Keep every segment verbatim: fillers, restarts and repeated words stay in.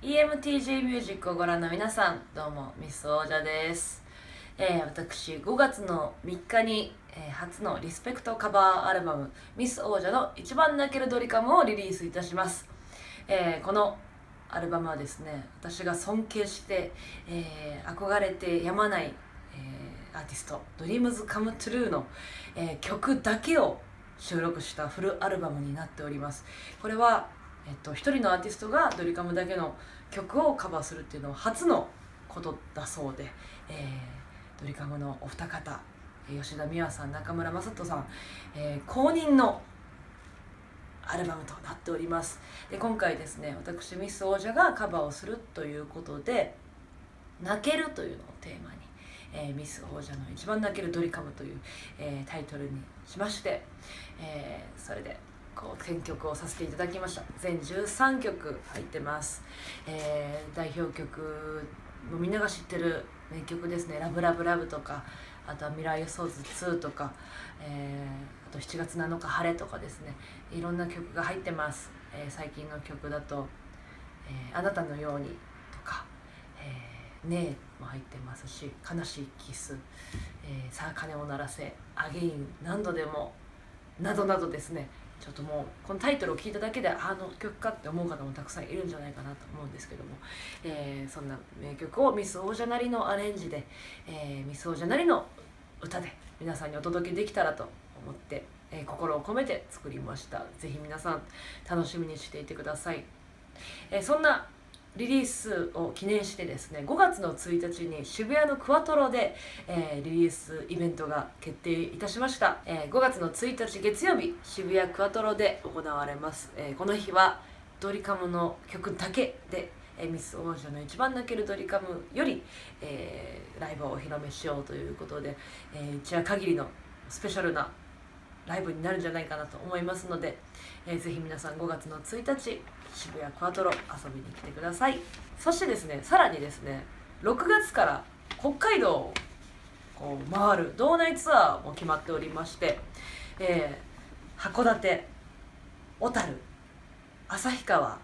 イーエムティージェー ミュージックをご覧の皆さん、どうもミス王者です。えー、私ごがつのみっかに、えー、初のリスペクトカバーアルバムミス王者の一番泣けるドリカムをリリースいたします。えー、このアルバムはですね、私が尊敬して、えー、憧れてやまない、えー、アーティスト Dreams Come True の、えー、曲だけを収録したフルアルバムになっております。これはえっと、一人のアーティストがドリカムだけの曲をカバーするっていうのは初のことだそうで、えー、ドリカムのお二方、吉田美和さん、中村雅人さん、えー、公認のアルバムとなっております。で、今回ですね、私ミス王者がカバーをするということで、泣けるというのをテーマに、えー、ミス王者の一番泣けるドリカムという、えー、タイトルにしまして、えー、それでこう選曲をさせていただきました。全じゅうさんきょく入ってます。えー、代表曲もみんなが知ってる名曲ですね。ラブラブラブとか、あとは未来予想図ツーとか、えー、あとしちがつなのか晴れとかですね、いろんな曲が入ってます。えー、最近の曲だと、えー、あなたのようにとか、えー、ねえも入ってますし、悲しいキス、えー、さあ鐘を鳴らせ、アゲイン、何度でもなどなどですね、ちょっともうこのタイトルを聞いただけであの曲かって思う方もたくさんいるんじゃないかなと思うんですけども、えー、そんな名曲をミス王者なりのアレンジで、えー、ミス王者なりの歌で皆さんにお届けできたらと思って、えー、心を込めて作りました。ぜひ皆さん楽しみにしていてください。えー、そんなリリースを記念してですね、ごがつのついたちに渋谷のクワトロで、えー、リリースイベントが決定いたしました。えー、ごがつのついたち月曜日、渋谷クワトロで行われます。えー、この日はドリカムの曲だけで、えー、ミス王者の一番泣けるドリカムより、えー、ライブをお披露目しようということで、えー、一夜限りのスペシャルなライブになるんじゃないかなと思いますので、えー、ぜひ皆さんごがつのついたち渋谷クワトロ遊びに来てください。そしてですね、さらにですね、ろくがつから北海道をこう回る道内ツアーも決まっておりまして、えー、函館、小樽、旭川、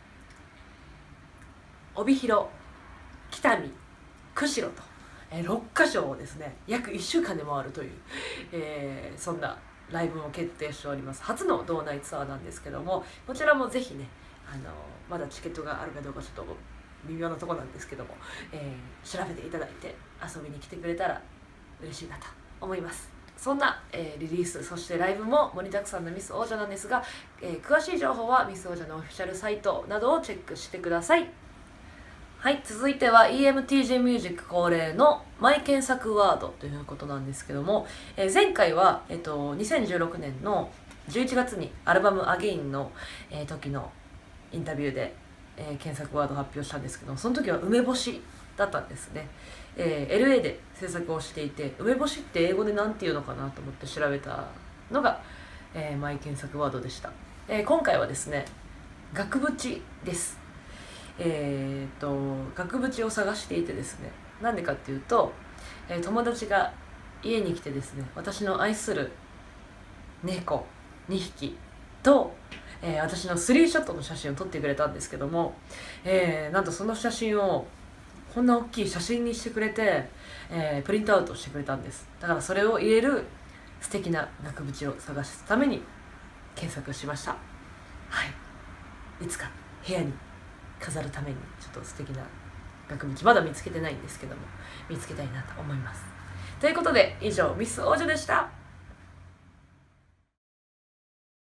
帯広、北見、釧路と、えー、ろっかしょをですね約いっしゅうかんで回るという、えー、そんなライブも決定しております。初の道内ツアーなんですけども、こちらもぜひね、あのまだチケットがあるかどうかちょっと微妙なところなんですけども、えー、調べていただいて遊びに来てくれたら嬉しいなと思います。そんな、えー、リリース、そしてライブも盛りだくさんのミス王者なんですが、えー、詳しい情報はミス王者のオフィシャルサイトなどをチェックしてください。はい、続いては イーエムティージェー ミュージック恒例のマイ検索ワードということなんですけども、えー、前回は、えっと、にせんじゅうろくねんのじゅういちがつにアルバム「アゲインの、えー、時のインタビューで、えー、検索ワードを発表したんですけど、その時は梅干しだったんですね。えー、エルエー で制作をしていて、梅干しって英語で何て言うのかなと思って調べたのが、えー、マイ検索ワードでした。えー、今回はですね、額縁です。えー、と額縁を探していてですね、なんでかっていうと、えー、友達が家に来てですね、私の愛する猫にひきと、えー、私のスリーショットの写真を撮ってくれたんですけども、えー、なんとその写真をこんな大きい写真にしてくれて、えー、プリントアウトしてくれたんです。だからそれを入れる素敵な額縁を探すために検索しました。はい、いつか部屋に飾るためにちょっと素敵な額縁まだ見つけてないんですけども、見つけたいなと思います。ということで以上ミス王女でした。